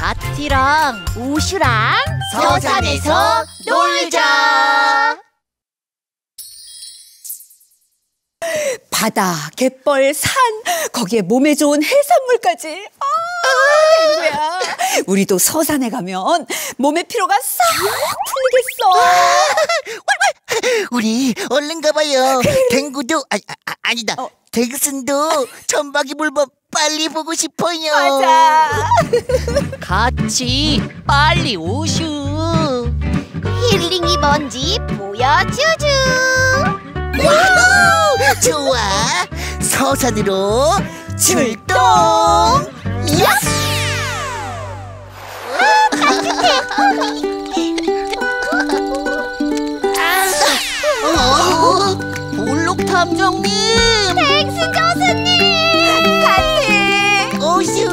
가티랑 우슈랑 서산에서 놀자. 바다, 갯벌, 산, 거기에 몸에 좋은 해산물까지. 댕구야, 우리도 서산에 가면 몸의 피로가 싹 풀리겠어. 우리 얼른 가봐요. 댕구도 아니다. 댕순도 천박이 물범 빨리 보고 싶어요. 맞아. 같이 빨리 오슈. 힐링이 뭔지 보여주주. 와우! 좋아. 서산으로 출동. 야! 볼록 탐정님. 댕순 교수님. 가티. 오슈.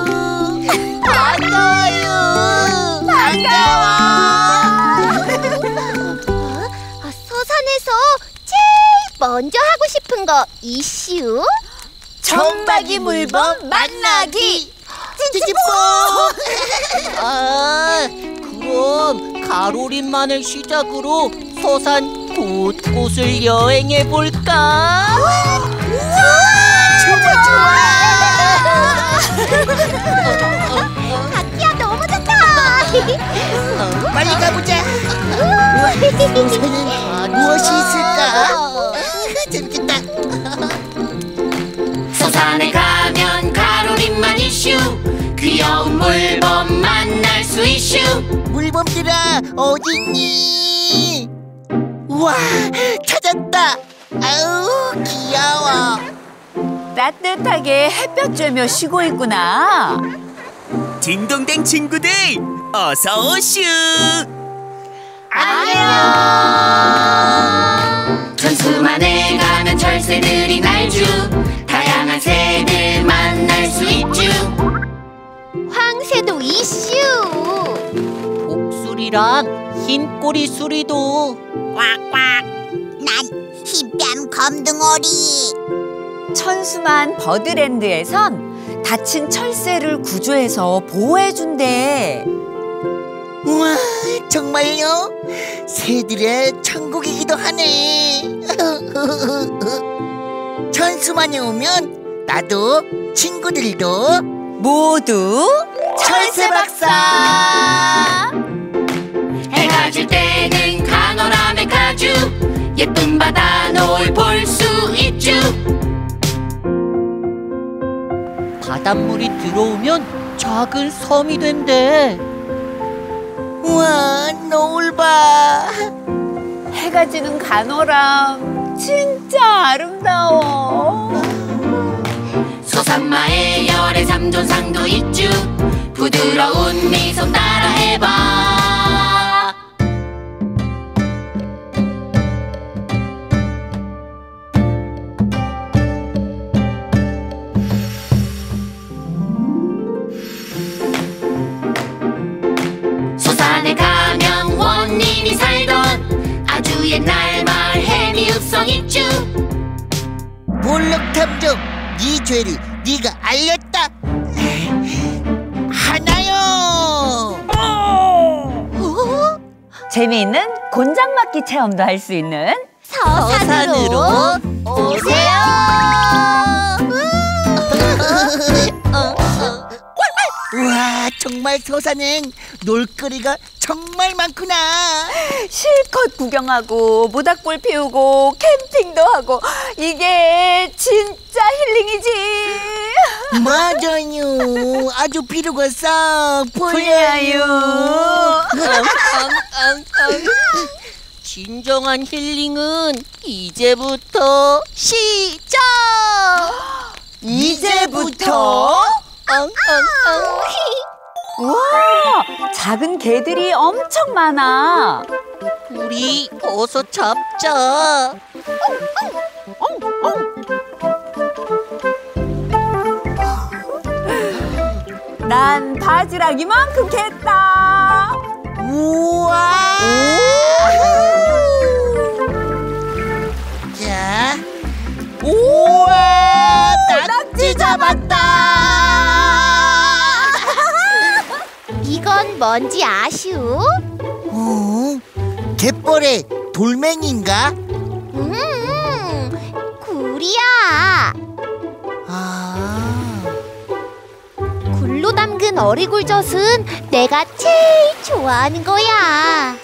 반가워요. 반가워. 서산에서 제일 먼저 하고 싶은 거 이슈? 천박이 물범 만나기. 찌찌뽀. 그럼 가로림만을 시작으로 서산 곳곳을 여행해 볼까? 좋아. 가티야 너무 좋다. 빨리 가보자. 무엇이 있을까? 재밌겠다. 서산에 가면 가로림만 이슈, 귀여운 물범 만날 수 이슈. 물범들아 어딨니? 우와 찾았다. 아우 귀여워. 따뜻하게 햇볕 쬐며 쉬고 있구나. 딩동댕 친구들 어서 오슈. 안녕. 천수만에 가면 철새들이 날주, 다양한 새들 만날 수 있쥬. 황새도 이슈. 독수리랑 흰 꼬리 수리도. 난 흰뺨 검둥오리. 천수만 버드랜드에선 다친 철새를 구조해서 보호해준대. 우와 정말요? 새들의 천국이기도 하네. 천수만에 오면 나도 친구들도 모두 철새 박사. 해가 질 때는 강원함에 가주, 예쁜 바다 노을 볼 수 있쥬. 바닷물이 들어오면 작은 섬이 된대. 우와 노을 봐. 해가 지는 간호람 진짜 아름다워. 서산마에 열의 삼존상도 있쥬. 부드러운 미소 따라해봐. 서산에 가면 원님이 살던 아주 옛날 마을 해미읍성 있쥬. 볼록 탐정 네 죄를 네가 알렸다. 하나요. 재미있는 곤장맞기 체험도 할 수 있는 서산으로 오세요. 우와 정말 서산엔 놀거리가 정말 많구나. 실컷 구경하고 모닥불 피우고 캠핑도 하고 이게 진짜 힐링이지. 맞아요. 아주 피로가 싹 풀려요. 진정한 힐링은 이제부터 시작. 이제부터? 우와, 작은 개들이 엄청 많아. 우리 어서 잡자. 난 바지락 이만큼 겠다. 우와. 자, 우와, 낙지 잡았다. 이거 뭔지 아슈? 갯벌의 돌멩인가? 굴이야. 굴로 담근 어리굴젓은 내가 제일 좋아하는 거야.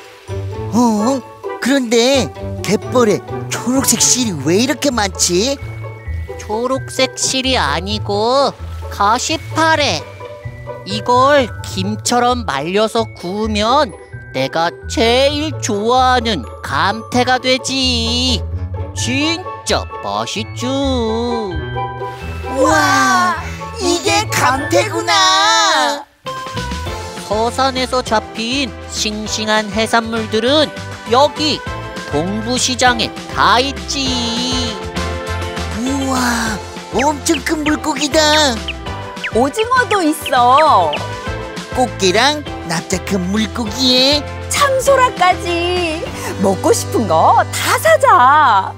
그런데 갯벌에 초록색 실이 왜 이렇게 많지? 초록색 실이 아니고 가시파래. 이걸 김처럼 말려서 구우면 내가 제일 좋아하는 감태가 되지. 진짜 맛있죠. 우와, 이게 감태구나. 서산에서 잡힌 싱싱한 해산물들은 여기 동부시장에 다 있지. 우와, 엄청 큰 물고기다. 오징어도 있어. 꽃게랑 납작한 물고기에 참소라까지. 먹고 싶은 거 다 사자.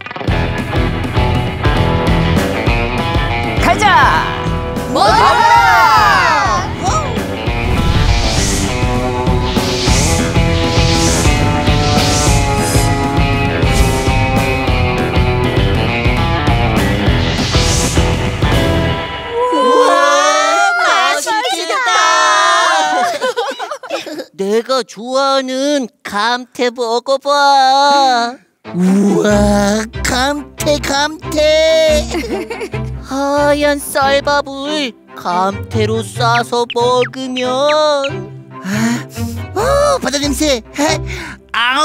가자. 먹어라! 내가 좋아하는 감태 먹어봐. 우와, 감태. 하얀 쌀밥을 감태로 싸서 먹으면 바다 냄새. 아움.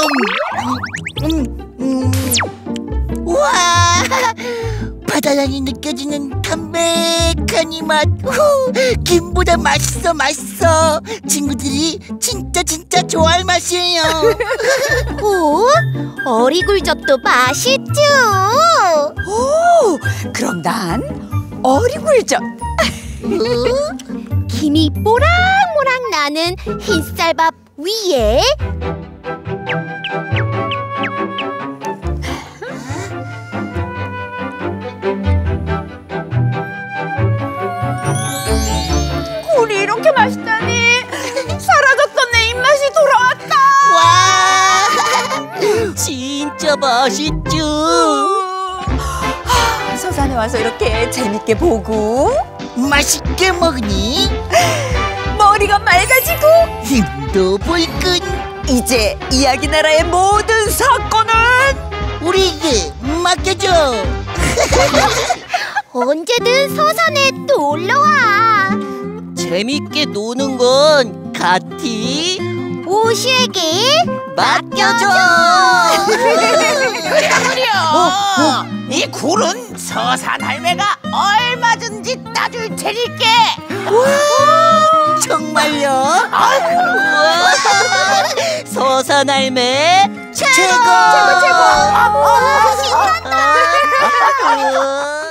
우와, 바다향이 느껴지는 담백한 이 맛. 김보다 맛있어. 친구들이 진짜 좋아할 맛이에요. 어리굴젓도 맛있죠? 오, 그럼 난 어리굴젓. 김이 모락모락 나는 흰쌀밥 위에 굴이 이렇게 맛있다니. 사라졌던 내 입맛이 돌아왔다. 진짜 맛있죠. 서산에 와서 이렇게 재밌게 보고 맛있게 먹으니 머리가 맑아지고 힘도 불끈. 이제 이야기 나라의 모든 사건은 우리에게 맡겨줘. 언제든 서산에 놀러와. 재밌게 노는 건 가티 오슈에게 맡겨줘. 이 굴은 서산 할매가 얼마든지 따줄 테니까. 정말요? 우와, 서산 할매 최고. 신난다. 우와.